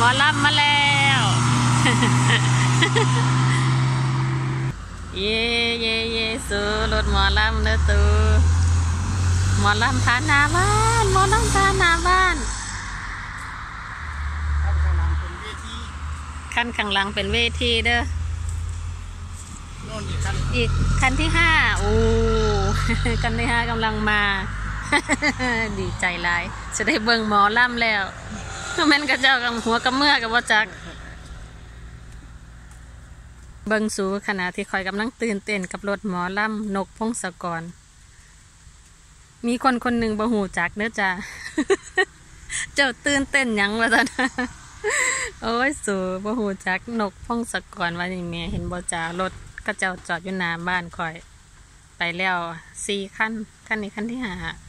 อลำมาแล้วเย่เย่เย่สูรถหมอลำเด้อตูหมอลำผ่านหน้าบ้านหมอลำผ่านหน้าบ้านคันข้างหลังเป็นเวทีเด้ออีกคันที่5โอ้คันที่5กำลังมาดีใจหลายจะได้เบิ่งหมอลำแล้วแม่นกระเจ้ากับหัวกับเมื่อกับว่าจักเบิ่งสูขณะที่คอยกำลังตื่นเต้นกับรถหมอลำนกพงศกรมีคนหนึ่งบ่หูจักเด้อจ้า เจ้าตื่นเต้นยังวะจ๊ะโอ้ยสูบ่หูจักนกพงศกรว่าอย่างเงี้ยเห็นบ่จ้ารถก็เจ้าจอดอยู่หน้าบ้านคอยไปแล้ว4 คันนี้คันที่5